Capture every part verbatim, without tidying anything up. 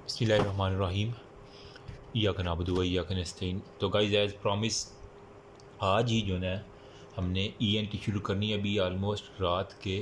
बिस्मिल्लाहिर्रहमानिर्रहीम इय्याका नअबुदु व इय्याका नस्तईन। तो गाइस एज प्रॉमिस आज ही जो है हमने ई एन टी शुरू करनी है। अभी आलमोस्ट रात के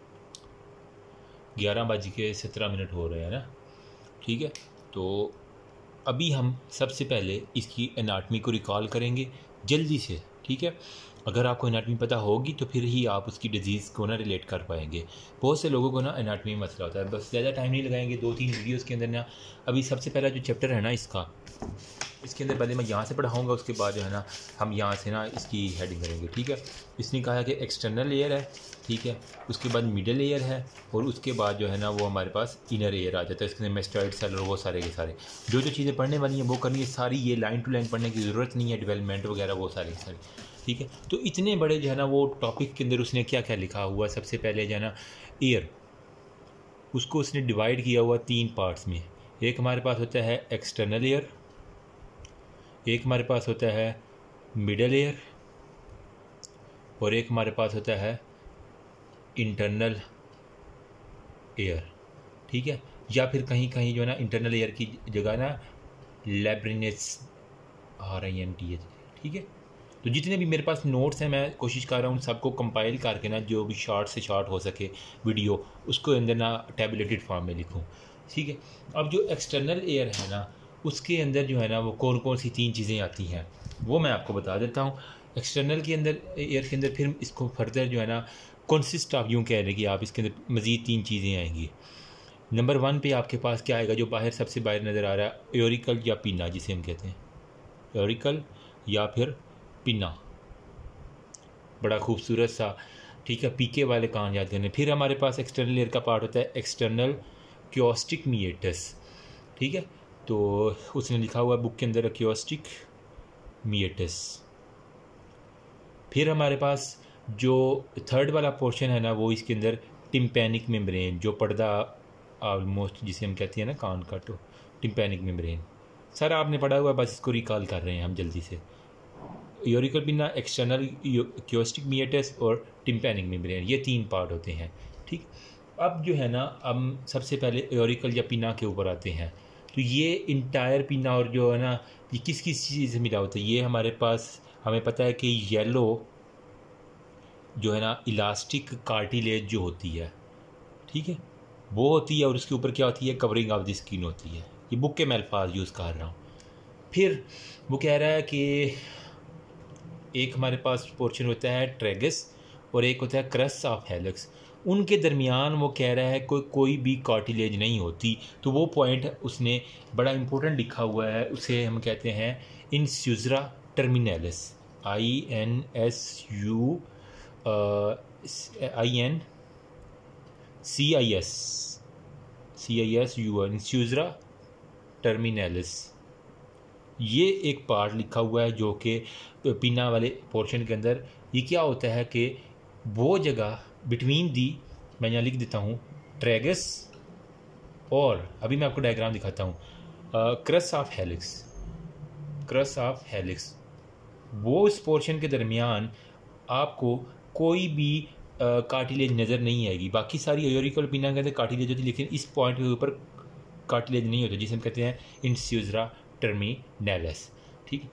ग्यारह बज के सत्रह मिनट हो रहे हैं ना, ठीक है। तो अभी हम सबसे पहले इसकी एनाटमी को रिकॉल करेंगे जल्दी से, ठीक है। अगर आपको एनाटमी पता होगी तो फिर ही आप उसकी डिजीज़ को ना रिलेट कर पाएंगे। बहुत से लोगों को ना एनाटमी में मसला होता है, बस ज़्यादा टाइम नहीं लगाएंगे, दो तीन वीडियोस के अंदर ना। अभी सबसे पहला जो चैप्टर है ना इसका, इसके अंदर पहले मैं यहाँ से पढ़ाऊँगा, उसके बाद जो है ना हम यहाँ से ना इसकी हेडिंग करेंगे, ठीक है। इसने कहा है कि एक्सटर्नल लेयर है, ठीक है, उसके बाद मिडल लेयर है और उसके बाद जो है ना वो हमारे पास इनर लेयर आ जाता है। इसके अंदर मेस्टॉइड सेल और वो सारे के सारे जो जो चीज़ें पढ़ने वाली हैं वो करनी है सारी। ये लाइन टू लाइन पढ़ने की ज़रूरत नहीं है, डेवलपमेंट वगैरह वो सारे सारे, ठीक है। तो इतने बड़े जो है ना वो टॉपिक के अंदर उसने क्या क्या लिखा हुआ, सबसे पहले जो है ना एयर, उसको उसने डिवाइड किया हुआ तीन पार्ट्स में। एक हमारे पास होता है एक्सटर्नल एयर, एक हमारे पास होता है मिडल एयर और एक हमारे पास होता है इंटरनल एयर, ठीक है। या फिर कहीं कहीं जो है ना इंटरनल एयर की जगह ना labyrinth R I N T H, ठीक है। तो जितने भी मेरे पास नोट्स हैं मैं कोशिश कर रहा हूँ सबको कंपाइल करके ना जो भी शॉर्ट से शॉर्ट हो सके वीडियो उसको अंदर ना टैबलेटेड फॉर्म में लिखूँ, ठीक है। अब जो एक्सटर्नल एयर है ना उसके अंदर जो है ना वो कौन कौन सी तीन चीज़ें आती हैं वो मैं आपको बता देता हूँ। एक्सटर्नल के अंदर एयर के अंदर फिर इसको फर्दर जो है ना कंसिस्ट ऑफ यूँ कह रहे कि आप इसके अंदर मज़ीद तीन चीज़ें आएंगी। नंबर वन पे आपके पास क्या आएगा जो बाहर सबसे बाहर नज़र आ रहा है, एयोरिकल या पिना जिसे हम कहते हैं, एयोरिकल या फिर पिना, बड़ा खूबसूरत सा, ठीक है, पीके वाले कान याद करने। फिर हमारे पास एक्सटर्नल लेयर का पार्ट होता है एक्सटर्नल क्योस्टिक मिएटस, ठीक है। तो उसने लिखा हुआ बुक के अंदर क्योस्टिक मिएटस। फिर हमारे पास जो थर्ड वाला पोर्शन है ना वो इसके अंदर टिम्पैनिक मेम्ब्रेन, जो पर्दा ऑलमोस्ट जिसे हम कहते हैं ना कान का, तो टिम्पैनिक मेम्ब्रेन सारा आपने पढ़ा हुआ, बस इसको रिकॉल कर रहे हैं हम जल्दी से। Auricle pinna, external acoustic meatus और टिम्पैनिक मेम्ब्रेन, ये तीन पार्ट होते हैं, ठीक। अब जो है ना हम सबसे पहले एयोरिकल या पिना के ऊपर आते हैं। तो ये इंटायर पिना और जो है ना ये किस किस चीज़ से मिला होता है, ये हमारे पास हमें पता है कि येलो जो है ना इलास्टिक कार्टिलेज जो होती है, ठीक है, वो होती है और उसके ऊपर क्या होती है, कवरिंग ऑफ द स्किन होती है। ये बुक के मैं अल्फाज यूज़ कर रहा हूँ। फिर वो कह रहा है कि एक हमारे पास पोर्शन होता है ट्रेगस और एक होता है क्रस्ट ऑफ हेलिक्स। उनके दरमियान वो कह रहा है कोई कोई भी कार्टिलेज नहीं होती। तो वो पॉइंट उसने बड़ा इंपॉर्टेंट लिखा हुआ है, उसे हम कहते हैं incisura terminalis, I N S U I N C I S C I S U incisura terminalis. ये एक पार्ट लिखा हुआ है जो कि पिना वाले पोर्शन के अंदर ये क्या होता है कि वो जगह बिटवीन दी, मैं यहाँ लिख देता हूँ, ट्रेगस और अभी मैं आपको डायग्राम दिखाता हूँ, crust of helix, crust of helix, वो इस पोर्शन के दरमियान आपको कोई भी कार्टिलेज नज़र नहीं आएगी। बाकी सारी एयोरिकल पिना के अंदर कार्टिलेज होती है लेकिन इस पॉइंट के ऊपर कार्टिलेज नहीं होता जिसे हम कहते हैं इंस्यूजरा टर्मिनलिस, ठीक।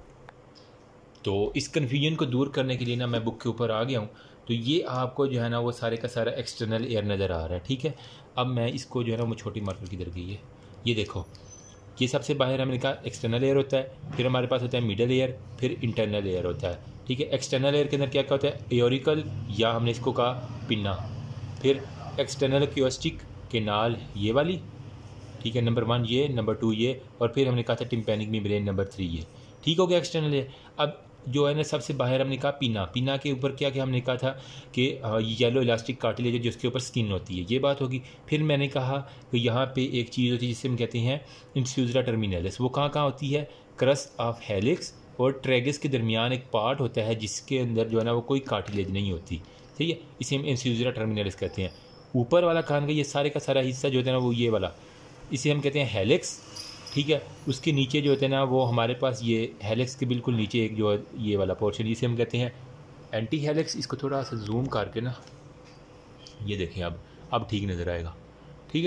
तो इस कन्फ्यूजन को दूर करने के लिए ना मैं बुक के ऊपर आ गया हूँ। तो ये आपको जो है ना वो सारे का सारा एक्सटर्नल एयर नज़र आ रहा है, ठीक है। अब मैं इसको जो है ना वो छोटी मार्कर किधर गई है, ये देखो, ये सबसे बाहर हमने कहा एक्सटर्नल एयर होता है, फिर हमारे पास होता है मिडल एयर, फिर इंटरनल एयर होता है, ठीक है। एक्सटर्नल एयर के अंदर क्या क्या होता है, एयोरिकल या हमने इसको कहा पिना, फिर एक्सटर्नल क्योस्टिक केनाल ये वाली, ठीक है, नंबर वन ये, नंबर टू ये, और फिर हमने कहा था टिम्पैनिक मेम्ब्रेन नंबर थ्री ये, ठीक हो गया एक्सटर्नल एयर। अब जो है ना सबसे बाहर हमने कहा पिना, पिना के ऊपर क्या क्या हमने कहा था कि येलो इलास्टिक कार्टिलेज है जिसके ऊपर स्किन होती है, ये बात होगी। फिर मैंने कहा कि यहाँ पे एक चीज़ होती है जिसे हम कहते हैं इंस्यूजरा टर्मिनलिस, वो कहाँ कहाँ होती है, क्रस्ट ऑफ हेलिक्स और ट्रेगस के दरमियान एक पार्ट होता है जिसके अंदर जो है ना वो कोई कार्टिलेज नहीं होती, ठीक है, इसे हम इंस्यूजरा टर्मिनलिस कहते हैं। ऊपर वाला कान का ये सारे का सारा हिस्सा जो होता है ना वो ये वाला, इसे हम कहते हैं हेलिक्स, ठीक है। उसके नीचे जो होते हैं ना वो हमारे पास ये हेलिक्स के बिल्कुल नीचे एक जो ये वाला पोर्शन इसे हम कहते हैं एंटी हेलिक्स। इसको थोड़ा सा जूम करके ना ये देखें, अब अब ठीक नज़र आएगा, ठीक है।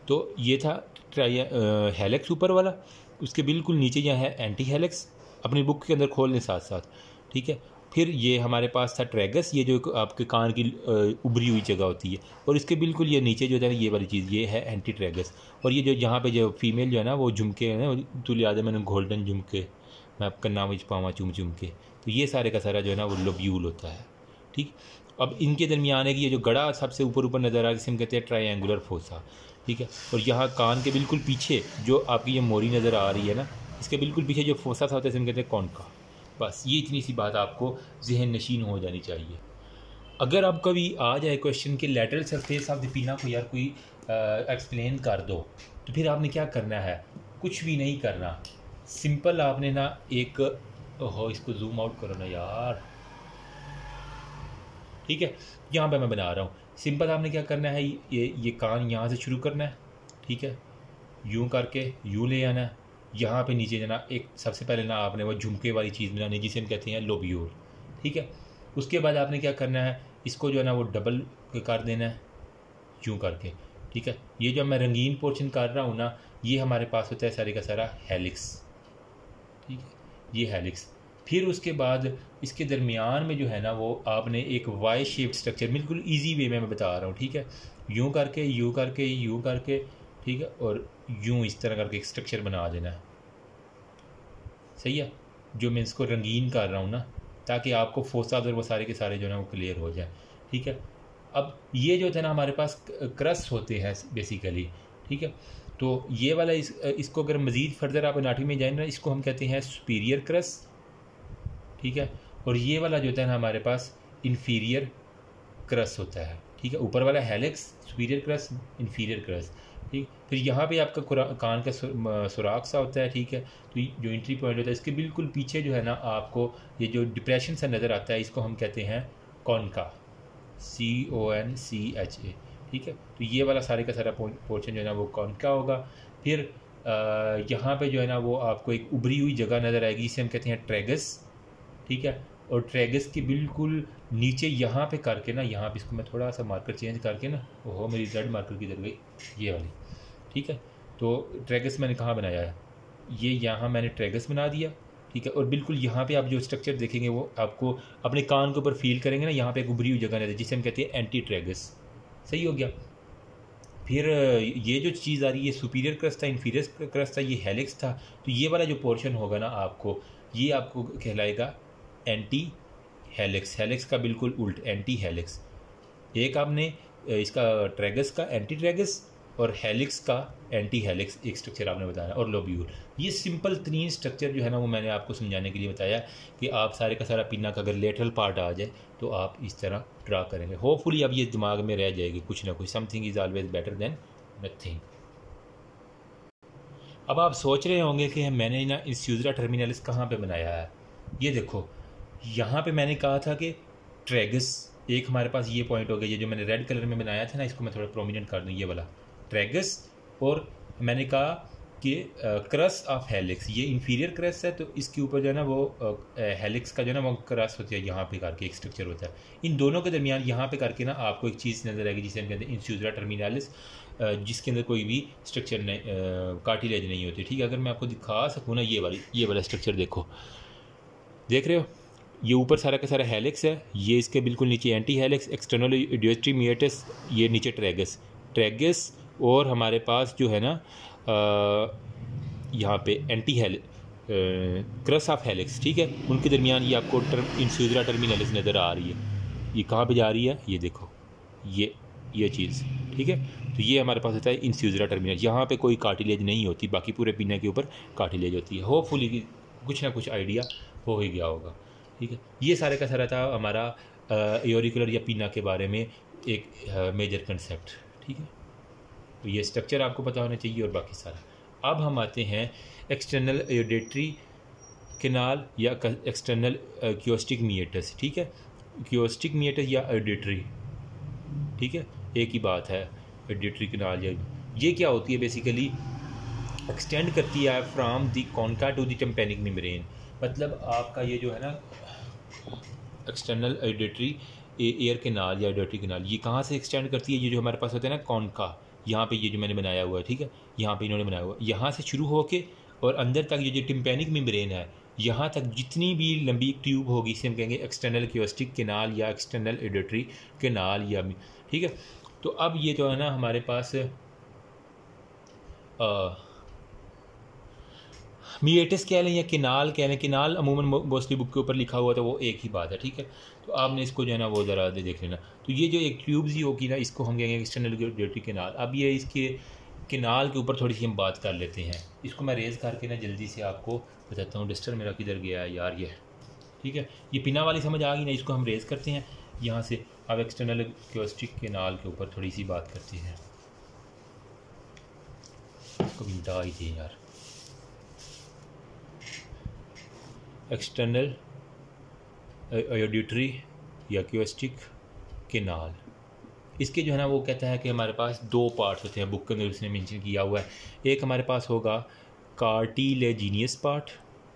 तो ये था ट्राई हेलिक्स ऊपर वाला, उसके बिल्कुल नीचे यहाँ है एंटी हेलिक्स, अपनी बुक के अंदर खोल लें साथ साथ, ठीक है। फिर ये हमारे पास था ट्रैगस, ये जो आपके कान की उभरी हुई जगह होती है, और इसके बिल्कुल ये नीचे जो है ना ये वाली चीज़ ये है एंटी ट्रैगस। और ये जो यहाँ पे जो फीमेल जो है ना वो झुमके है ना, तो याद है मैंने गोल्डन झुमके मैं आपका नाम विच पावा चुम चुम के, तो ये सारे का सारा जो है ना वो लोब्यूल होता है, ठीक। अब इनके दरमियान है कि ये जो गड़ा सबसे ऊपर ऊपर नज़र आ रहा है, जिसे हम कहते हैं ट्रायंगुलर फोसा, ठीक है। और यहाँ कान के बिल्कुल पीछे जो आपकी ये मोरी नज़र आ रही है ना, इसके बिल्कुल पीछे जो फोसा था होता है इसे हम कहते हैं कॉनका। बस ये इतनी सी बात आपको जहन नशीन हो जानी चाहिए। अगर आप कभी आ जाए क्वेश्चन के लैटरल सरफेस ऑफ द पिना को यार कोई एक्सप्लेन कर दो, तो फिर आपने क्या करना है, कुछ भी नहीं करना, सिंपल आपने ना एक हो इसको जूम आउट करो ना यार, ठीक है, यहाँ पे मैं बना रहा हूँ। सिंपल आपने क्या करना है, ये ये कान यहाँ से शुरू करना है, ठीक है, यूँ करके यूँ ले आना है, यहाँ पे नीचे जाना, एक सबसे पहले ना आपने वो झुमके वाली चीज़ बनानी जिसे हम कहते हैं लोब्यूल, ठीक है। उसके बाद आपने क्या करना है, इसको जो है ना वो डबल कर देना है यूँ करके, ठीक है। ये जो मैं रंगीन पोर्शन कर रहा हूँ ना, ये हमारे पास होता है सारे का सारा हेलिक्स, ठीक है, ये हेलिक्स। फिर उसके बाद इसके दरमियान में जो है ना वो आपने एक वाई शेप्ड स्ट्रक्चर, बिल्कुल इजी वे में मैं बता रहा हूँ, ठीक है, यूँ करके यूँ करके यूँ करके, ठीक है, और यूँ इस तरह करके एक स्ट्रक्चर बना देना है, सही है, जो मैं इसको रंगीन कर रहा हूँ ना, ताकि आपको फोसा और वो सारे के सारे जो है ना वो क्लियर हो जाए, ठीक है। अब ये जो है ना हमारे पास क्रस्ट होते हैं बेसिकली, ठीक है, तो ये वाला इस इसको अगर मज़ीद फर्दर आप एनाटॉमी में जाए ना, इसको हम कहते हैं सुपीरियर क्रस्ट, ठीक है, और ये वाला जो होता है ना हमारे पास इन्फीरियर क्रस्ट होता है, ठीक है, ऊपर वाला helix, superior crust, inferior crust, ठीक। फिर यहाँ पे आपका कान का सुराख सा होता है, ठीक है, तो जो एंट्री पॉइंट होता है इसके बिल्कुल पीछे जो है ना आपको ये जो डिप्रेशन सा नज़र आता है, इसको हम कहते हैं कॉनका, सी O N C H A, ठीक है। तो ये वाला सारे का सारा पोर्शन जो है ना वो कॉनका होगा। फिर यहाँ पे जो है ना वो आपको एक उभरी हुई जगह नज़र आएगी, जिसे हम कहते हैं ट्रैगस, ठीक है, और ट्रैगस के बिल्कुल नीचे यहाँ पे करके ना, यहाँ पे इसको मैं थोड़ा सा मार्कर चेंज करके ना, ओहो मेरी रेड मार्कर किधर गई, ये वाली, ठीक है। तो ट्रैगस मैंने कहाँ बनाया है, ये यहाँ मैंने ट्रैगस बना दिया, ठीक है, और बिल्कुल यहाँ पे आप जो स्ट्रक्चर देखेंगे वो आपको अपने कान के ऊपर फील करेंगे ना, यहाँ पे एक उभरी हुई जगह है जिसे हम कहते हैं एंटी ट्रैगस, सही हो गया। फिर ये जो चीज़ आ रही है सुपीरियर क्रस्ट था, इन्फीरियर क्रस्ट था, ये हेलिक्स था, तो ये वाला जो पोर्शन होगा ना आपको, ये आपको कहलाएगा एंटी हेलिक्स, हेलिक्स का बिल्कुल उल्ट एंटी हेलिक्स। एक आपने इसका ट्रैगस का एंटी ट्रैगस और हेलिक्स का एंटी हेलिक्स एक स्ट्रक्चर आपने बताया, और लोब्यूल। ये सिंपल तीन स्ट्रक्चर जो है ना वो मैंने आपको समझाने के लिए बताया कि आप सारे का सारा पिन्ना का अगर लेटरल पार्ट आ जाए तो आप इस तरह ड्रा करेंगे। होपफुली अब ये दिमाग में रह जाएगी कुछ ना कुछ, something is always better than nothing. अब आप सोच रहे होंगे कि मैंने ना इंफ्यूजरा टर्मिनलिस कहाँ पे बनाया है। ये देखो, यहाँ पे मैंने कहा था कि ट्रैगस एक हमारे पास ये पॉइंट हो गया, ये जो मैंने रेड कलर में बनाया था ना, इसको मैं थोड़ा प्रोमिनेंट कर दूँ, ये वाला ट्रैगस। और मैंने कहा कि क्रस्ट ऑफ हेलिक्स, ये इन्फीरियर क्रस्ट है, तो इसके ऊपर जो है ना वो हेलिक्स का जो है ना वो क्रस्ट होती है, यहाँ पे करके एक स्ट्रक्चर होता है। इन दोनों के दरमियान यहाँ पे करके ना आपको एक चीज़ नज़र आएगी जिसे हम कहते हैं इंफ्यूजरा टर्मिनलिस, जिसके अंदर कोई भी स्ट्रक्चर नहीं, कार्टिलेज नहीं होती, ठीक है। अगर मैं आपको दिखा सकूँ ना, ये वाली ये वाला स्ट्रक्चर देखो, देख रहे हो, ये ऊपर सारा का सारा हेलिक्स है, ये इसके बिल्कुल नीचे anti helix, external auditory meatus, ये नीचे ट्रैगस ट्रैगस और हमारे पास जो है ना यहाँ पे एंटी हेल क्रस्ट ऑफ हेलिक्स, ठीक है। उनके दरमियान ये आपको टर्म इंफ्यूजरा टर्मिनलिस नज़र आ रही है। ये कहाँ पे जा रही है, ये देखो, ये ये चीज़, ठीक है। तो ये हमारे पास होता है इंफ्यूजरा टर्मिनल, यहाँ पे कोई कार्टिलेज नहीं होती, बाकी पूरे पिन्ना के ऊपर कार्टिलेज होती है। होपफुली कुछ ना कुछ आइडिया हो ही गया होगा, ठीक है। ये सारे का सारा था हमारा एओरिकुलर या पिन्ना के बारे में एक मेजर कंसेप्ट, ठीक है। तो ये स्ट्रक्चर आपको पता होना चाहिए और बाकी सारा। अब हम आते हैं एक्सटर्नल एयोडेटरी केनाल या एक्सटर्नल क्योस्टिक मिएटस, ठीक है। क्योस्टिक मिएटस या एयोडेटरी, ठीक है, एक ही बात है। एयोडेटरी केनाल या ये क्या होती है, बेसिकली एक्सटेंड करती है from the concha to the tympanic membrane. मतलब आपका ये जो है ना एक्सटर्नल एयोडेटरी एयर केनाल या एयोडेटरी केनाल, ये कहाँ से एक्सटेंड करती है, ये जो हमारे पास होता है ना कॉन्का, यहाँ पे ये जो मैंने बनाया हुआ है, ठीक है, यहाँ पे इन्होंने बनाया हुआ है, यहाँ से शुरू होके और अंदर तक ये जो टिम्पैनिक मेम्ब्रेन है, यहाँ तक जितनी भी लंबी ट्यूब होगी इसे हम कहेंगे एक्सटर्नल क्योस्टिक केनाल या एक्सटर्नल एडिटरी केनाल या, ठीक है। तो अब ये जो है ना हमारे पास मीएटिस कह लें या केनाल कह लें, केनाल अमूमन मोस्टली बुक के ऊपर लिखा हुआ था वो एक ही बात है, ठीक है। तो आपने इसको जो है ना वो ज़रा देख लेना। तो ये जो एक ट्यूब्स ही होगी ना, इसको हम कहेंगे एक्सटर्नल एडिटरी केनाल। अब ये इसके केनाल के ऊपर थोड़ी सी हम बात कर लेते हैं। इसको मैं रेज़ करके ना जल्दी से आपको बताता हूँ। डिस्टर मेरा किधर गया है यार, ये ठीक है, ये पिना वाली समझ आ गई ना। इसको हम रेज़ करते हैं यहाँ से। अब एक्सटर्नल क्योस्टिक केनाल के ऊपर थोड़ी सी बात करते हैं। इसको भी मिटा ही दिए यार। एक्सटर्नल एडिटरी या क्योस्टिक केनाल, इसके जो है ना वो कहता है कि हमारे पास दो पार्ट्स होते हैं, बुक के अंदर उसने मेंशन किया हुआ है। एक हमारे पास होगा कार्टिलेजिनियस पार्ट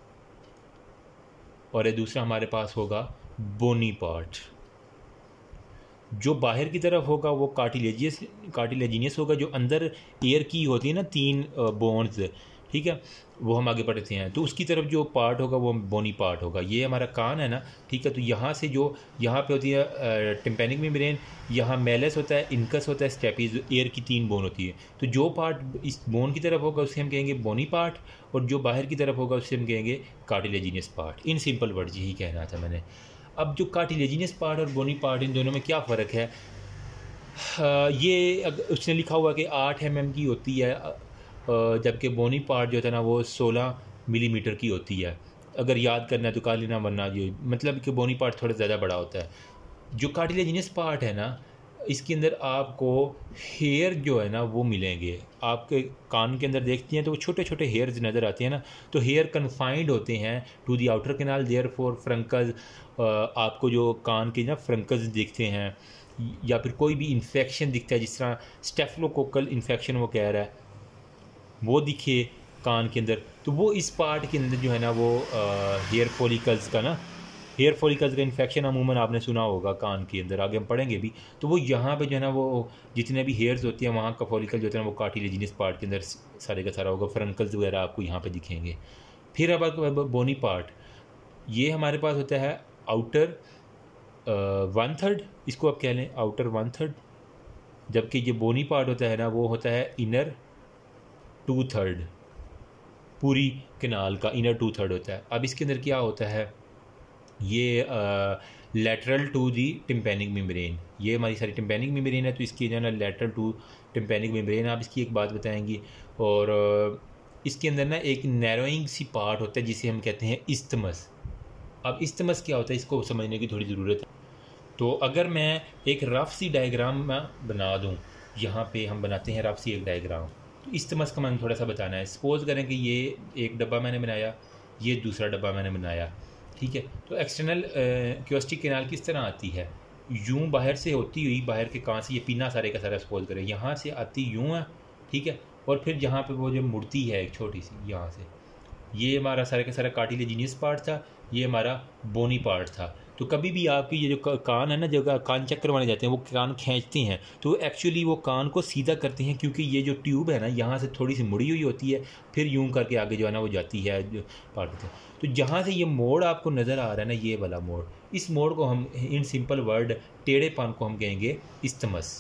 और एक दूसरा हमारे पास होगा बोनी पार्ट। जो बाहर की तरफ होगा वो कार्टिलेजियस कार्टिलेजिनियस होगा, जो अंदर एयर की होती है ना तीन बोन्स, ठीक है, वो हम आगे पढ़ते हैं। तो उसकी तरफ जो पार्ट होगा वो बोनी पार्ट होगा। ये हमारा कान है ना, ठीक है। तो यहाँ से जो यहाँ पे होती है टिम्पैनिक मेम्ब्रेन, यहाँ मेलस होता है, इनकस होता है, स्टेपीज, एयर की तीन बोन होती है। तो जो पार्ट इस बोन की तरफ होगा उसे हम कहेंगे बोनी पार्ट, और जो बाहर की तरफ होगा उसे हम कहेंगे cartilaginous part. In simple word यही कहना था मैंने। अब जो कार्टिलेजिनियस पार्ट और बोनी पार्ट, इन दोनों में क्या फ़र्क है? ये उसने लिखा हुआ कि आठ एम एम की होती है, जबकि बोनी पार्ट जो है ना वो सोलह मिलीमीटर की होती है। अगर याद करना है तो कर लेना, वरना जो मतलब कि बोनी पार्ट थोड़ा ज़्यादा बड़ा होता है। जो कार्टिलेजिनियस पार्ट है ना, इसके अंदर आपको हेयर जो है ना वो मिलेंगे। आपके कान के अंदर देखते हैं तो वो छोटे छोटे हेयर्स नज़र आते हैं ना, तो हेयर कन्फाइंड होते हैं to the outer canal, therefore furuncles. आपको जो कान के ना फ्रंकस दिखते हैं, या फिर कोई भी इन्फेक्शन दिखता है, जिस तरह स्टेफिलोकोकल इन्फेक्शन वो कह रहा है वो दिखे कान के अंदर, तो वो इस पार्ट के अंदर जो है ना वो हेयर फॉलिकल्स का ना हेयर फॉलिकल्स का इन्फेक्शन अमूमन आपने सुना होगा कान के अंदर, आगे हम पढ़ेंगे भी। तो वो यहाँ पे जो है ना वो जितने भी हेयर्स होती हैं वहाँ का फॉलिकल जो होता है ना वो कार्टिलेजिनियस पार्ट के अंदर सारे का सारा होगा। फ्रंकल्स वगैरह आपको यहाँ पे दिखेंगे। फिर अब बोनी पार्ट, ये हमारे पास होता है आउटर वन थर्ड, इसको आप कह लें आउटर वन थर्ड, जबकि ये बोनी पार्ट होता है ना वो होता है इनर टू थर्ड। पूरी कैनाल का इनर टू थर्ड होता है। अब इसके अंदर क्या होता है, ये lateral to the tympanic membrane, ये हमारी सारी टिम्पैनिक मेम्ब्रेन है, तो इसकी जो है ना लेटरल टू टिम्पैनिक मेम्ब्रेन। आप इसकी एक बात बताएंगी। और uh, इसके अंदर ना एक नैरोइंग सी पार्ट होता है जिसे हम कहते हैं इस्थमस। अब इस्थमस क्या होता है इसको समझने की थोड़ी ज़रूरत है। तो अगर मैं एक रफ सी डायग्राम बना दूँ, यहाँ पे हम बनाते हैं रफ सी एक डायग्राम। तो इस्थमस का मैंने थोड़ा सा बताना है। सपोज़ करें कि ये एक डब्बा मैंने बनाया, ये दूसरा डब्बा मैंने बनाया, ठीक है। तो एक्सटर्नल क्योस्टिक कैनाल किस तरह आती है, यूं बाहर से होती हुई, बाहर के कहाँ से, ये पीना सारे का सारा सपोज करें, यहाँ से आती यूं है, ठीक है। और फिर यहाँ पे वो जो मुड़ती है एक छोटी सी यहाँ से, ये हमारा सारे का सारा कार्टिलेजिनियस पार्ट था, ये हमारा बोनी पार्ट था। तो कभी भी आपकी ये जो कान है ना, जब कान चेक करवाने जाते हैं वो कान खींचते हैं तो एक्चुअली वो कान को सीधा करते हैं, क्योंकि ये जो ट्यूब है ना यहाँ से थोड़ी सी मुड़ी हुई होती है, फिर यूं करके आगे जो है ना वो जाती है जो पार्ट होता है। तो जहाँ से ये मोड़ आपको नज़र आ रहा है ना, ये वाला मोड़, इस मोड़ को हम इन सिंपल वर्ड टेढ़ेपन को हम कहेंगे इस्थमस,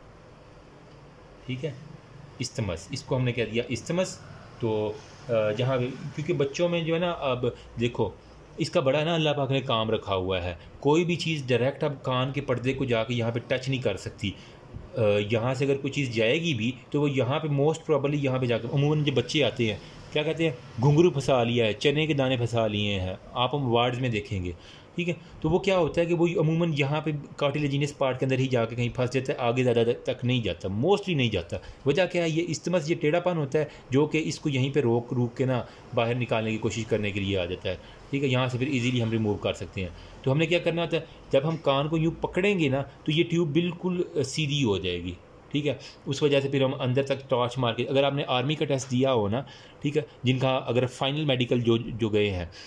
ठीक है, इस्थमस। इसको हमने कह दिया इस्थमस। तो जहाँ क्योंकि बच्चों में जो है ना, अब देखो इसका बड़ा ना अल्लाह पाक ने काम रखा हुआ है, कोई भी चीज़ डायरेक्ट अब कान के पर्दे को जाके यहाँ पे टच नहीं कर सकती। यहाँ से अगर कोई चीज़ जाएगी भी तो वो यहाँ पे मोस्ट प्रॉबली यहाँ पे जाकर, अमूमन जो बच्चे आते हैं क्या कहते हैं, घुंघरू फंसा लिया है, चने के दाने फंसा लिए हैं, आप हम वार्ड्स में देखेंगे, ठीक है। तो वो क्या होता है कि वो अमूमन यहाँ पे कार्टिलेजिनियस पार्ट के अंदर ही जाके कहीं फंस जाता है, आगे ज़्यादा तक नहीं जाता, मोस्टली नहीं जाता। वजह क्या है, ये इस्थमस, ये टेढ़ापन होता है जो कि इसको यहीं पे रोक रूक के ना बाहर निकालने की कोशिश करने के लिए आ जाता है, ठीक है। यहाँ से फिर इजीली हम रिमूव कर सकते हैं। तो हमने क्या करना होता है, जब हम कान को यूँ पकड़ेंगे ना तो ये ट्यूब बिल्कुल सीधी हो जाएगी, ठीक है। उस वजह से फिर हम अंदर तक टॉर्च मार के, अगर आपने आर्मी का टेस्ट दिया हो ना, ठीक है, जिनका अगर फाइनल मेडिकल जो जो गए हैं,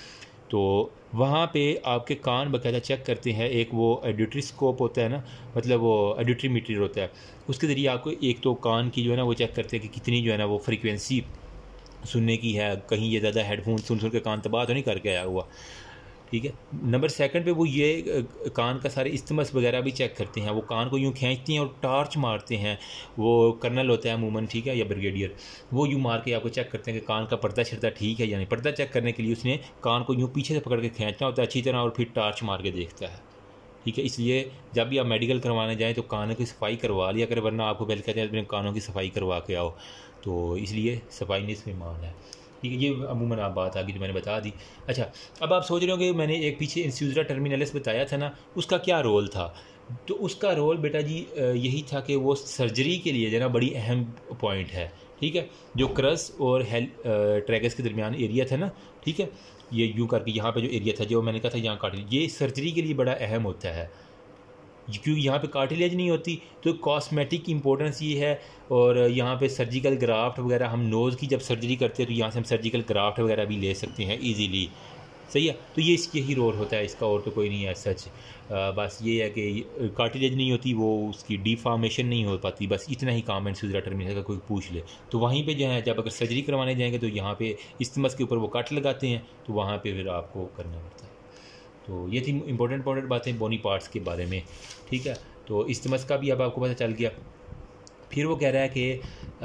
तो वहाँ पे आपके कान बाकायदा चेक करते हैं। एक वो एडिटरी स्कोप होता है ना, मतलब वो एडिटरी मीटर होता है, उसके ज़रिए आपको एक तो कान की जो है ना वो चेक करते हैं कि कितनी जो है ना वो फ्रीक्वेंसी सुनने की है, कहीं ये ज़्यादा हेडफोन सुन सुन के कान तबाह तो नहीं करके आया हुआ, ठीक है। नंबर सेकंड पे वो ये कान का सारे इस्तेमस वगैरह भी चेक करते हैं। वो कान को यूँ खींचते हैं और टार्च मारते हैं। वो कर्नल होता है अमूमन, ठीक है, या ब्रिगेडियर, वो यूँ मार के आपको चेक करते हैं कि कान का पर्दा शर्दा ठीक है, यानी पर्दा चेक करने के लिए उसने कान को यूँ पीछे से पकड़ के खींचना होता है अच्छी तरह, और फिर टार्च मार के देखता है, ठीक है। इसलिए जब भी आप मेडिकल करवाने जाएँ तो कानों की सफाई करवा लिया करें, वरना आपको पहले कहते हैं अपने कानों की सफाई करवा के आओ। तो इसलिए सफाई निस्फ़ ईमान है, ठीक है। ये अमूमन आप बात आ गई जो मैंने बता दी। अच्छा, अब आप सोच रहे हो कि मैंने एक पीछे इंस्यूजरा टर्मिनलिस बताया था ना, उसका क्या रोल था? तो उसका रोल बेटा जी यही था कि वो सर्जरी के लिए जो है ना बड़ी अहम पॉइंट है, ठीक है। जो क्रस और हेल ट्रैगस के दरमियान एरिया था ना, ठीक है, ये यूँ करके यहाँ पे जो एरिया था जो मैंने कहा था यहाँ काट, ये सर्जरी के लिए बड़ा अहम होता है, क्योंकि यहाँ पे कार्टिलेज नहीं होती। तो कॉस्मेटिक इंपॉर्टेंस ये है। और यहाँ पे सर्जिकल ग्राफ्ट वगैरह, हम नोज़ की जब सर्जरी करते हैं तो यहाँ से हम सर्जिकल ग्राफ्ट वगैरह भी ले सकते हैं इजीली, सही है। तो ये इसकी यही रोल होता है इसका, और तो कोई नहीं है सच। बस ये है कि कार्टिलेज नहीं होती, वो उसकी डिफॉर्मेशन नहीं हो पाती, बस इतना ही काम है इंस्यूजरा टर्मिनल का, कोई पूछ ले तो वहीं पे जो है जब अगर सर्जरी करवाने जाएंगे तो यहाँ पे इस्तिमस के ऊपर वो कट लगाते हैं, तो वहाँ पे फिर आपको करना पड़ता है। तो ये थी इंपॉर्टेंट इंपॉर्टेंट बातें बोनी पार्ट्स के बारे में, ठीक है। तो इस्तिमस का भी अब आपको पता चल गया। फिर वो कह रहा है कि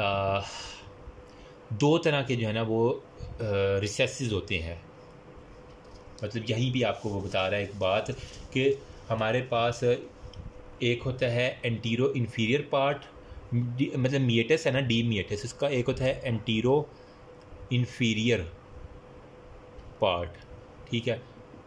दो तरह के जो है ना वो रिसेसेस होते हैं, मतलब यहीं भी आपको वो बता रहा है एक बात कि हमारे पास एक होता है एंटीरो इन्फीरियर पार्ट, मतलब मिएटस है ना, डी मिएटस, उसका एक होता है एंटीरो इन्फीरियर पार्ट, ठीक है।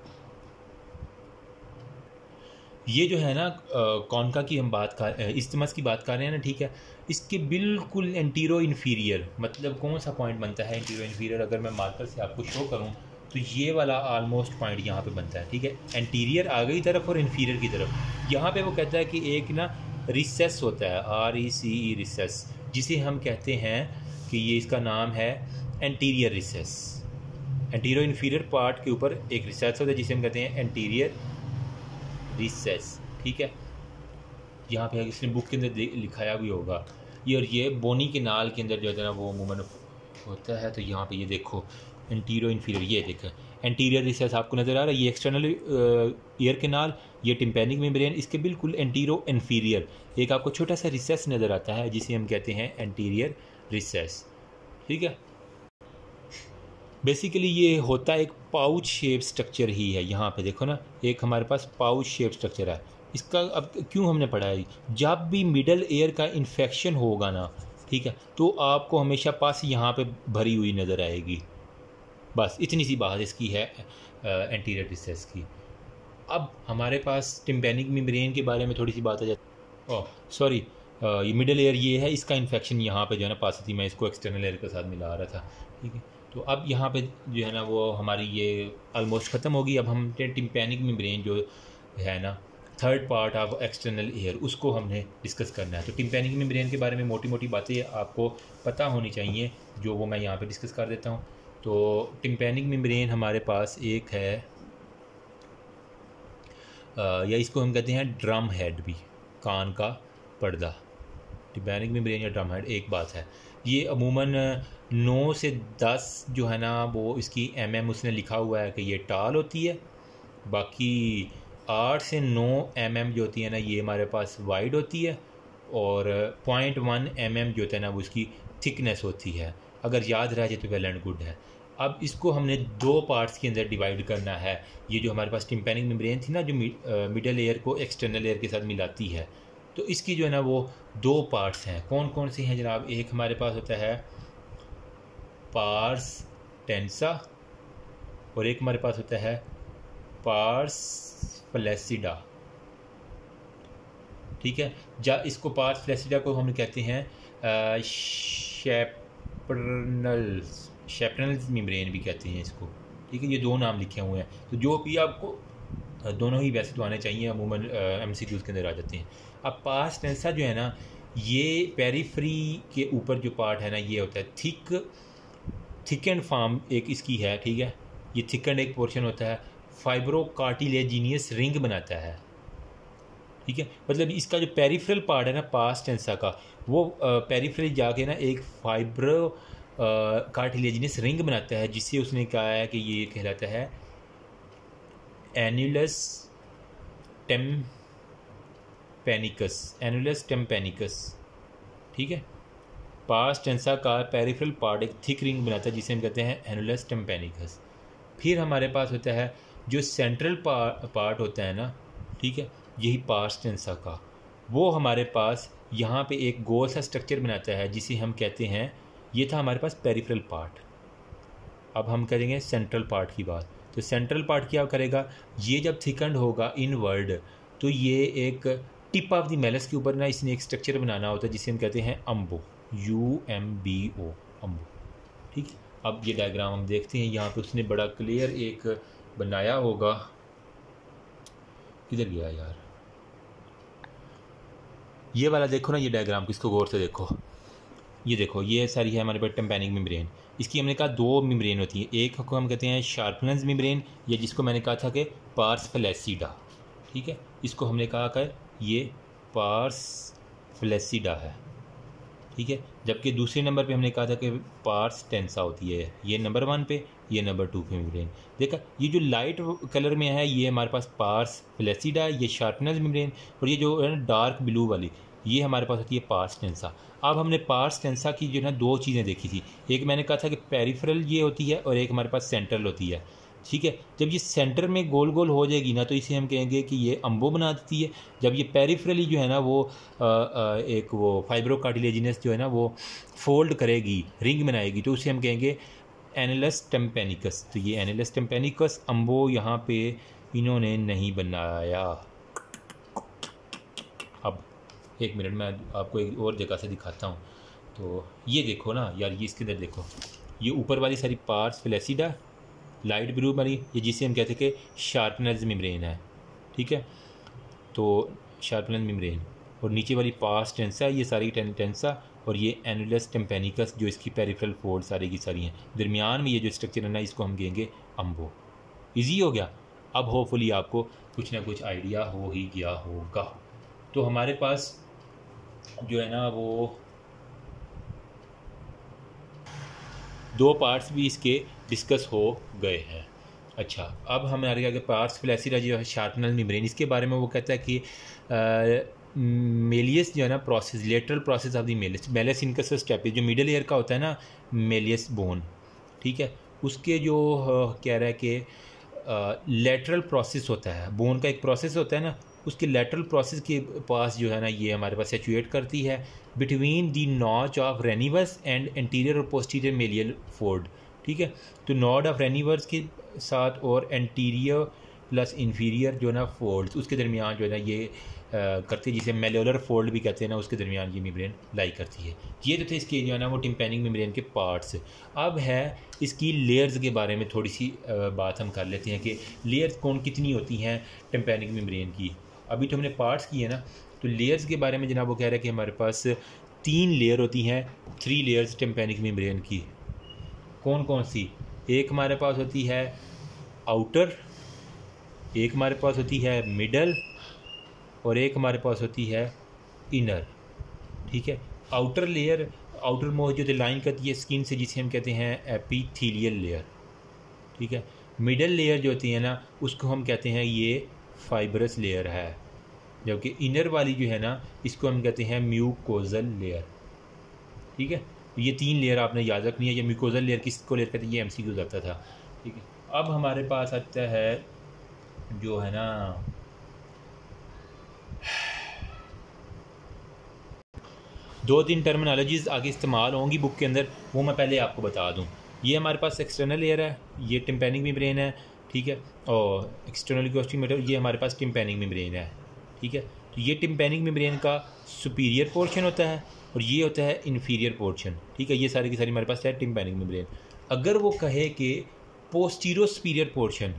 ये जो है ना कॉन्का की हम बात कर इस्तिमस की बात कर रहे हैं ना, ठीक है। इसके बिल्कुल एंटीरो इन्फीरियर, मतलब कौन सा पॉइंट बनता है एंटीरो इन्फीरियर, अगर मैं मार्कर से आपको शो करूं तो ये वाला ऑलमोस्ट पॉइंट यहाँ पे बनता है, ठीक है। एंटीरियर आगे की तरफ और इन्फीरियर की तरफ। यहाँ पे वो कहता है कि एक ना रिसेस होता है, आर ई सी ई रिसेस, जिसे हम कहते हैं कि ये इसका नाम है anterior recess. Antero inferior part के ऊपर एक रिसेस होता है जिसे हम कहते हैं एंटीरियर रिसेस, ठीक है। यहाँ पे इसने बुक के अंदर लिखाया भी होगा ये, और ये बोनी के नाल के अंदर जो है ना वो अमूमन होता है। तो यहाँ पे ये देखो एंटीरियर इन्फीरियर, ये देखो एंटीरियर रिसेस आपको नज़र आ रहा है, ये एक्सटर्नल ईयर के नाल, ये टिम्पैनिक मेम्ब्रेन, इसके बिल्कुल एंटीरो इन्फीरियर एक आपको छोटा सा रिसेस नज़र आता है जिसे हम कहते हैं एंटीरियर रिसेस, ठीक है। बेसिकली ये होता एक पाउच शेप स्ट्रक्चर ही है। यहाँ पे देखो ना, एक हमारे पास पाउच शेप स्ट्रक्चर है। इसका अब क्यों हमने पढ़ा है, जब भी मिडल एयर का इन्फेक्शन होगा ना, ठीक है, तो आपको हमेशा पास यहाँ पे भरी हुई नज़र आएगी। बस इतनी सी बात इसकी है एंटीरियर रिसेस की। अब हमारे पास टिम्पैनिक मेम्ब्रेन के बारे में थोड़ी सी बात आ जाती है। ओह सॉरी, ये मिडल एयर ये है, इसका इन्फेक्शन यहाँ पे जो है ना पास थी, मैं इसको एक्सटर्नल एयर के साथ मिला रहा था, ठीक है। तो अब यहाँ पे जो है ना वो हमारी ये ऑलमोस्ट ख़त्म होगी। अब हम टिम्पैनिक मेम्ब्रेन जो है ना third part of external ear, उसको हमने डिस्कस करना है। तो टिम्पैनिक मेम्ब्रेन के बारे में मोटी मोटी बातें आपको पता होनी चाहिए, जो वो मैं यहाँ पे डिस्कस कर देता हूँ। तो टिम्पैनिक मेम्ब्रेन हमारे पास एक है, आ, या इसको हम कहते हैं ड्रम हेड भी, कान का पर्दा। टिम्पैनिक मेम्ब्रेन या ड्रम हेड एक बात है। ये अमूमन नौ से दस जो है ना वो इसकी एम एम उसने लिखा हुआ है कि ये टाल होती है, बाकी आठ से नौ एम एम जो होती है ना ये हमारे पास वाइड होती है, और पॉइंट वन एम एम जो होता है ना वो इसकी थिकनेस होती है। अगर याद रह जाए तो वेल एंड गुड है। अब इसको हमने दो पार्ट्स के अंदर डिवाइड करना है। ये जो हमारे पास टिम्पैनिक मेम्ब्रेन थी ना जो मिडल एयर को एक्सटर्नल एयर के साथ मिलाती है, तो इसकी जो है ना वो दो पार्ट्स हैं। कौन कौन से हैं जनाब? एक हमारे पास होता है पार्स टेंसा, और एक हमारे पास होता है पार्स फ्लैसिडा, ठीक है। जा इसको पार्स फ्लैसिडा को हम कहते हैं शेपर्नल शेपर्नल मेम्ब्रेन भी कहते हैं इसको, ठीक है। ये दो नाम लिखे हुए हैं, तो जो भी आपको दोनों ही वैसे तो आने चाहिए, अमूमन एम सी क्यूज़ के अंदर आ जाते हैं। अब पार्स टेंसा जो है ना ये पेरीफ्री के ऊपर जो पार्ट है ना ये होता है थिक थिक एंड फॉर्म एक इसकी है, ठीक है। ये थिकन एक पोर्शन होता है, फाइब्रोकार्टिलेजिनियस रिंग बनाता है, ठीक है। मतलब इसका जो पेरिफेरल पार्ट है ना पास्ट टेंसा का, वो पेरिफेरल जाके ना एक फाइब्रो कार्टिलेजिनस रिंग बनाता है, जिससे उसने कहा है कि ये कहलाता है एनुलस टेम्पेनिकस, एनुलस टेम्पेनिकस, ठीक है। पास्ट टेंसा का पेरिफेरल पार्ट एक थिक रिंग बनाता है जिसे हम कहते हैं एनुलस टेम्पेनिकस। फिर हमारे पास होता है जो सेंट्रल पार्ट होता है ना, ठीक है, यही पास्ट टेंसा का, वो हमारे पास यहाँ पे एक गोल सा स्ट्रक्चर बनाता है जिसे हम कहते हैं, ये था हमारे पास पेरिफेरल पार्ट। अब हम करेंगे सेंट्रल पार्ट की बात। तो सेंट्रल पार्ट क्या करेगा, ये जब थिकंड होगा इनवर्ड तो ये एक टिप ऑफ द मेलस के ऊपर ना इसने एक स्ट्रक्चर बनाना होता है जिसे हम कहते हैं umbo, U M B O, umbo, ठीक है। अब ये डायग्राम हम देखते हैं, यहाँ पे उसने बड़ा क्लियर एक बनाया होगा, किधर गया यार, ये वाला देखो ना, ये डायग्राम किसको गौर से देखो, ये देखो, ये सारी है हमारे पास टिम्पैनिक मेम्ब्रेन। इसकी हमने कहा दो मेम्ब्रेन होती है, एक को हम कहते हैं शार्पनेस मेम्ब्रेन, या जिसको मैंने कहा था कि पार्स फ्लैसिडा, ठीक है, इसको हमने कहा कि ये पार्स फ्लैसिडा है, ठीक है। जबकि दूसरे नंबर पे हमने कहा था कि पार्स टेंसा होती है, ये नंबर वन पे, ये नंबर टू पे मेम्ब्रेन। देखा, ये जो लाइट कलर में है ये हमारे पास पार्स फ्लैसिडा, ये शार्पनेस मेम्ब्रेन, और ये जो है ना डार्क ब्लू वाली, ये हमारे पास होती है पार्स टेंसा। अब हमने पार्स टेंसा की जो है ना दो चीज़ें देखी थी, एक मैंने कहा था कि पेरिफेरल ये होती है और एक हमारे पास सेंट्रल होती है, ठीक है। जब ये सेंटर में गोल गोल हो जाएगी ना तो इसे हम कहेंगे कि ये अम्बो बना देती है। जब ये पेरिफेरली जो है ना वो आ, आ, एक वो फाइब्रोकार्टिलेजिनस जो है ना वो फोल्ड करेगी, रिंग बनाएगी, तो उसे हम कहेंगे एनुलस टेम्पेनिकस। तो ये एनुलस टेम्पेनिकस अम्बो यहाँ पे इन्होंने नहीं बनाया। अब एक मिनट मैं आपको एक और जगह से दिखाता हूँ। तो ये देखो ना यार, ये इसके अंदर देखो, ये ऊपर वाली सारी पार्ट्स फ्लैसिडा लाइट ब्लू वाली, ये जिसे हम कहते हैं कि शार्पनेस मेम्ब्रेन है, ठीक है। तो शार्पनेस मेम्ब्रेन, और नीचे वाली पास्ट टेंसा, ये सारी टेंसा, और ये एनुलस टेम्पेनिकस जो इसकी पेरिफेरल फोल्ड सारी की सारी हैं। दरमियान में ये जो स्ट्रक्चर है ना इसको हम कहेंगे अम्बो। इजी हो गया। अब होपफुली आपको कुछ ना कुछ आइडिया हो ही गया होगा। तो हमारे पास जो है ना वो दो पार्ट्स भी इसके डिस्कस हो गए हैं। अच्छा, अब हमारे आगे पार्ट्स फ्लैसिडा जो है शार्पनेस मेम्ब्रेन, इसके बारे में वो कहता है कि मेलियस जो है ना process, lateral process of the malleus, malleus incus stapes, जो मिडल ईयर का होता है ना मेलियस बोन, ठीक है, उसके जो कह रहा है कि लेटरल प्रोसेस होता है, बोन का एक प्रोसेस होता है ना, उसके लेटरल प्रोसेस के पास जो है ना ये हमारे पास सिचुएट करती है between the notch of Rivinus and anterior और पोस्टीरियर मेलियल फोल्ड, ठीक है। तो नॉड ऑफ रेनिवर्स के साथ और एंटीरियर प्लस इन्फीरियर जो है ना फोल्ड्स, उसके दरमियान जो है ना ये आ, करती है, जिसे मेलोलर फोल्ड भी कहते हैं ना, उसके दरमियान ये मेम्ब्रेन लाई करती है। ये जो थे इसके जो है ना वो टिम्पैनिक मेम्ब्रेन के पार्ट्स। अब है इसकी लेयर्स के बारे में थोड़ी सी बात हम कर लेते हैं कि लेयर्स कौन कितनी होती हैं टिम्पैनिक मेम्ब्रेन की। अभी तो हमने पार्ट्स की है ना, तो लेयर्स के बारे में जनाब वो कह रहा है कि हमारे पास तीन लेयर होती हैं, थ्री लेयर्स टिम्पैनिक मेम्ब्रेन की। कौन कौन सी? एक हमारे पास होती है आउटर, एक हमारे पास होती है मिडल, और एक हमारे पास होती है इनर, ठीक है। आउटर लेयर, आउटर मोस्ट जो लाइन करती है स्किन से, जिसे हम कहते हैं एपिथेलियल लेयर, ठीक है। मिडल लेयर जो होती है ना उसको हम कहते हैं ये फाइब्रस लेयर है, जबकि इनर वाली जो है ना इसको हम कहते हैं म्यूकोजल लेयर, ठीक है। ये तीन लेयर आपने याद रखनी है। ये म्यूकोजल लेयर किसको लेयर कहते हैं, ये एमसीक्यू जाता था, ठीक है। अब हमारे पास आता है जो है ना दो तीन टर्मिनोलॉजीज़ आगे इस्तेमाल होंगी बुक के अंदर, वो मैं पहले आपको बता दूं। ये हमारे पास एक्सटर्नल लेयर है, ये टिम्पैनिक मेम्ब्रेन है, ठीक है, और एक्सटर्नल एक्वेस्टिक मेटर, ये हमारे पास टिम्पैनिक मेम्ब्रेन है, ठीक है। तो ये टिम्पैनिक मेम्ब्रेन का सुपीरियर पोर्शन होता है और ये होता है इन्फीरियर पोर्शन, ठीक है। ये सारी की सारी हमारे पास है टिम्पैनिक मेम्ब्रेन। अगर वो कहे कि posterior superior portion,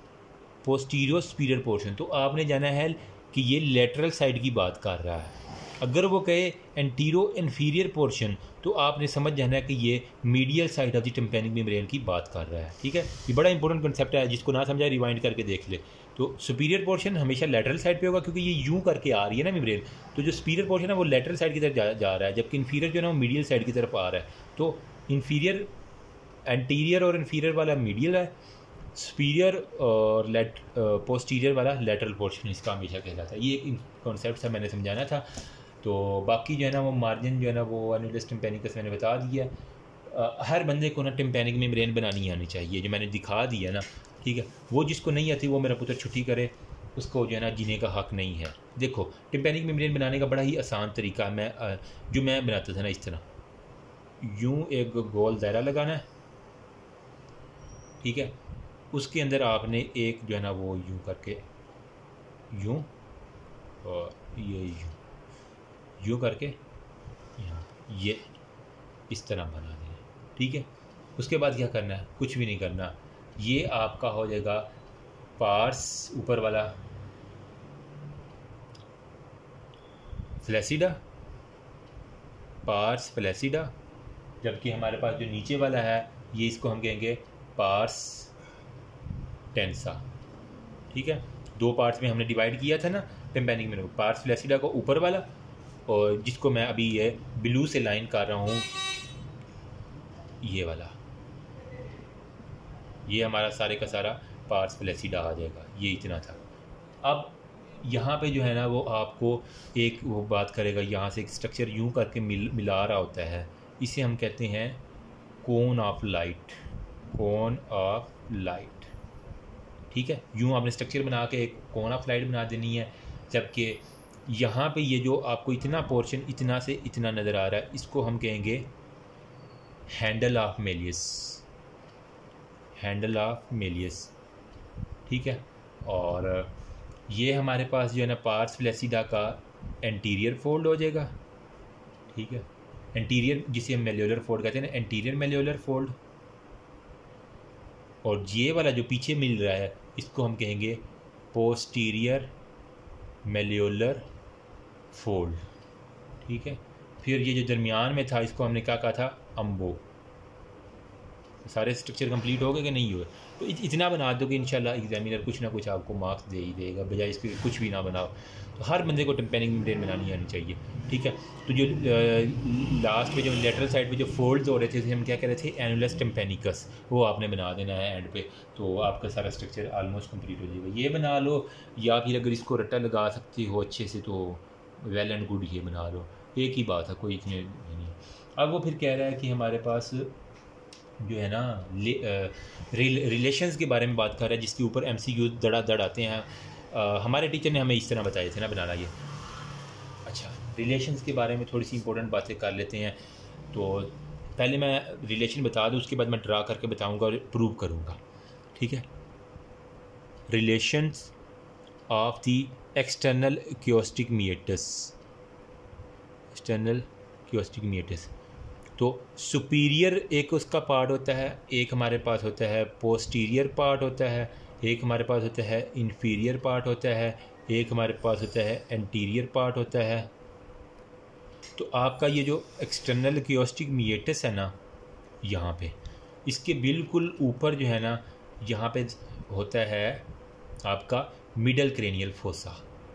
posterior superior portion, तो आपने जाना है कि ये लेटरल साइड की बात कर रहा है, अगर वो कहे एंटीरो इन्फीरियर पोर्शन तो आपने समझ जाना है कि ये medial side of the tympanic membrane की बात कर रहा है। ठीक है, ये बड़ा इंपॉर्टेंट कंसेप्ट है, जिसको ना समझा रिवाइंड करके देख ले। तो सुपीरियर पोर्शन हमेशा लेटरल साइड पे होगा, क्योंकि ये यूं करके आ रही है ना मेम्ब्रेन, तो जो सुपीरियर पोर्शन है वो लेटरल साइड की तरफ जा, जा रहा है, जबकि इन्फीरियर जो है ना वो मीडियल साइड की तरफ आ रहा है। तो इन्फीरियर एंटीरियर और इन्फीरियर वाला मीडियल है, सुपीरियर और लेट पोस्टीरियर वाला लेटरल पोर्शन इसका हमेशा कहलाता है। ये एक कॉन्सेप्ट था, मैंने समझाना था। तो बाकी जो है ना वो मार्जिन जो है ना वो एनुलस टिम्पैनिकस मैंने बता दिया। आ, हर बंदे को ना टिम्पैनिक मेम्ब्रेन बनानी आनी चाहिए, जो मैंने दिखा दिया ना। ठीक है, वो जिसको नहीं आती वो मेरा पुत्र छुट्टी करे, उसको जो है ना जीने का हक़ नहीं है। देखो टिम्पैनिक मेम्ब्रेन बनाने का बड़ा ही आसान तरीका है, मैं जो मैं बनाता था ना इस तरह, यूँ एक गोल दायरा लगाना है। ठीक है, उसके अंदर आपने एक जो है ना वो यूँ करके यूँ और ये यूँ यूँ करके यहाँ ये इस तरह बना देना। ठीक है, उसके बाद क्या करना है, कुछ भी नहीं करना। ये आपका हो जाएगा पार्स ऊपर वाला फ्लैसिडा, पार्स फ्लैसिडा, जबकि हमारे पास जो नीचे वाला है ये इसको हम कहेंगे पार्स टेंसा। ठीक है, दो पार्ट्स में हमने डिवाइड किया था ना टिम्पैनिक में, पार्स फ्लैसिडा को ऊपर वाला, और जिसको मैं अभी ये ब्लू से लाइन कर रहा हूँ ये वाला, ये हमारा सारे का सारा पार्स फ्लैसिडा आ जाएगा। ये इतना था। अब यहाँ पे जो है ना वो आपको एक वो बात करेगा, यहाँ से एक स्ट्रक्चर यूँ करके मिल मिला रहा होता है, इसे हम कहते हैं cone of light, cone of light. ठीक है, यूँ आपने स्ट्रक्चर बना के एक कोन ऑफ लाइट बना देनी है। जबकि यहाँ पे ये जो आपको इतना पोर्शन इतना से इतना नज़र आ रहा है, इसको हम कहेंगे handle of malleus, handle of malleus. ठीक है, और ये हमारे पास जो है ना पार्स फ्लैसिडा का एंटीरियर फोल्ड हो जाएगा। ठीक है, एंटीरियर जिसे हम मेल्योलर फोल्ड कहते हैं ना, एंटीरियर मेल्योलर फोल्ड। और ये वाला जो पीछे मिल रहा है इसको हम कहेंगे पोस्टीरियर मेल्योलर फोल्ड। ठीक है, फिर ये जो दरमियान में था इसको हमने क्या कहा था, अम्बो। सारे स्ट्रक्चर कंप्लीट हो गए कि नहीं हुए? तो इतना बना दो कि इंशाल्लाह एग्जामिनर कुछ ना कुछ आपको मार्क्स दे ही देगा, बजाय इसके कुछ भी ना बनाओ। तो हर बंदे को टिम्पैनिक मेम्ब्रेन बनानी आनी चाहिए। ठीक है, तो जो लास्ट में जो लेटरल साइड पे जो फोल्ड्स हो रहे थे हम क्या कह रहे थे, एनुलस टिम्पैनिकस, वो आपने बना देना है एंड पे, तो आपका सारा स्ट्रक्चर ऑलमोस्ट कंप्लीट हो जाएगा। ये बना लो, या फिर अगर इसको रट्टा लगा सकते हो अच्छे से तो वेल एंड गुड ये बना लो, एक ही बात है, कोई इतने नहीं। अब वो फिर कह रहा है कि हमारे पास जो है ना रिल, रिलेशंस के बारे में बात कर रहा है, जिसके ऊपर एमसीक्यू दड़ा दड़ आते हैं। आ, हमारे टीचर ने हमें इस तरह बताए थे ना बनाना ये। अच्छा, रिलेशंस के बारे में थोड़ी सी इंपॉर्टेंट बातें कर लेते हैं। तो पहले मैं रिलेशन बता दूं, उसके बाद मैं ड्रा करके बताऊंगा और प्रूव करूंगा। ठीक है, relations of the external acoustic meatus, external acoustic meatus. तो सुपीरियर एक उसका पार्ट होता है, एक हमारे पास होता है पोस्टीरियर पार्ट होता है, एक हमारे पास होता है इन्फीरियर पार्ट होता है, एक हमारे पास होता है एंटीरियर पार्ट होता है। तो आपका ये जो एक्सटर्नल क्योस्टिक मीएटस है ना, यहाँ पे इसके बिल्कुल ऊपर जो है ना, यहाँ पे होता है आपका middle cranial fossa,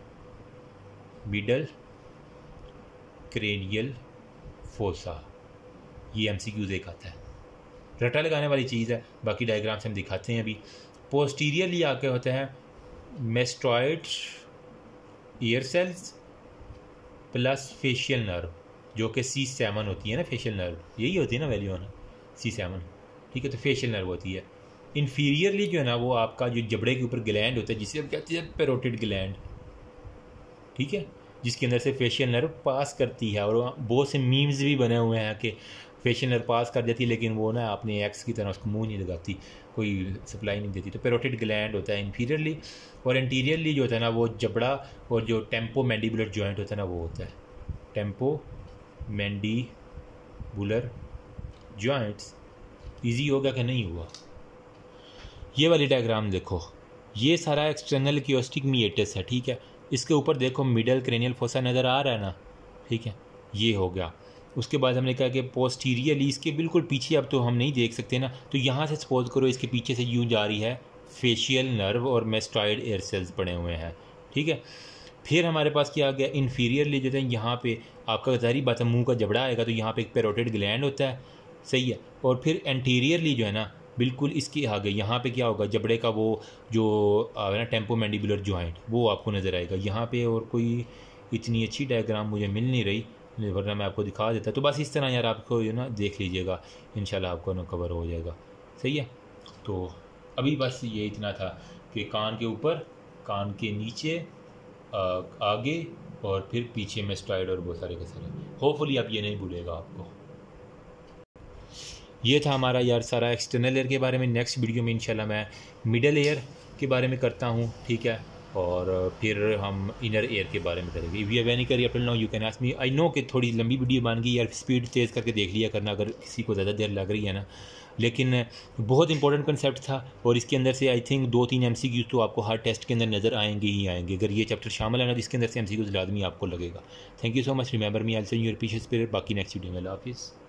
middle cranial fossa. ये एमसीक्यूज़ एक आता है, रटा लगाने वाली चीज़ है, बाकी डायग्राम से हम दिखाते हैं अभी। पोस्टीरियरली आके होता है mastoid ear cells plus facial nerve, जो कि सी सेवन होती है ना, फेशियल नर्व यही होती है ना वैल्यू ना, सी सेवन। ठीक है, तो फेशियल नर्व होती है। इन्फीरियरली जो है ना वो आपका जो जबड़े के ऊपर ग्लैंड होता है, जिसे हम कहते हैं पैरोटिड ग्लैंड। ठीक है, जिसके अंदर से फेशियल नर्व पास करती है, और बहुत से मीम्स भी बने हुए हैं कि फेशियल नर्व पास कर देती है, लेकिन वो ना अपने एक्स की तरह उसको मुंह नहीं लगाती, कोई सप्लाई नहीं देती। तो पैरोटिड ग्लैंड होता है इन्फीरियरली। और एंटीरियरली जो होता है ना वो जबड़ा और जो टेम्पो मैंडिबुलर जॉइंट होता है ना वो होता है टेम्पो मैंडिबुलर जॉइंट्स। ईजी होगा कि नहीं हुआ? ये वाली डायग्राम देखो, ये सारा एक्सटर्नल क्योस्टिक मीएटस है। ठीक है, इसके ऊपर देखो मिडल क्रेनियल फोसा नज़र आ रहा है ना, ठीक है, ये हो गया। उसके बाद हमने कहा कि पोस्टीरियरली इसके बिल्कुल पीछे अब तो हम नहीं देख सकते ना, तो यहाँ से सपोज करो इसके पीछे से यूँ जा रही है फेशियल नर्व और मेस्टॉइड एयर सेल्स पड़े हुए हैं, ठीक है। फिर हमारे पास क्या आ गया, इन्फीरियरली जो है यहाँ पे आपका ज़ाहिर बात है मुंह का जबड़ा आएगा, तो यहाँ पे एक पैरोटिड ग्लैंड होता है, सही है। और फिर एंटीरियरली जो है ना बिल्कुल इसके आगे यहाँ पे क्या होगा, जबड़े का वो जो ना टेम्पोमैंडिबुलर जॉइंट वो आपको नज़र आएगा यहाँ पे। और कोई इतनी अच्छी डायग्राम मुझे मिल नहीं रही, वरना मैं आपको दिखा देता। तो बस इस तरह यार आपको ये ना देख लीजिएगा, इंशाल्लाह आपको ना कवर हो जाएगा, सही है। तो अभी बस ये इतना था कि कान के ऊपर, कान के नीचे, आगे और फिर पीछे मेस्टॉइड और बहुत सारे के सारे। होपफुली आप ये नहीं भूलेगा आपको। ये था हमारा यार सारा एक्सटर्नल एयर के बारे में। नेक्स्ट वीडियो में इंशाल्लाह मैं मिडल एयर के बारे में करता हूँ, ठीक है। और फिर हम इनर एयर के बारे में करेंगे। If you have any query up till now you can ask me. I know कि थोड़ी लंबी वीडियो बन गई यार, स्पीड तेज़ करके देख लिया करना अगर किसी को ज़्यादा देर लग रही है ना, लेकिन बहुत इंपॉर्टेंट कंसेप्ट था। और इसके अंदर से आई थिंक दो तीन एम सी क्यूज़ तो आपको हर टेस्ट के अंदर नज़र आएंगे ही आएंगे। अगर ये चैप्टर शामिल है ना तो इसके अंदर से एम सी क्यूज़ लाजमी आपको लगेगा। Thank you so much, remember me, I will see you your peace spirit. बाकी नेक्स्ट वीडियो में, अल्लाह हाफिज़।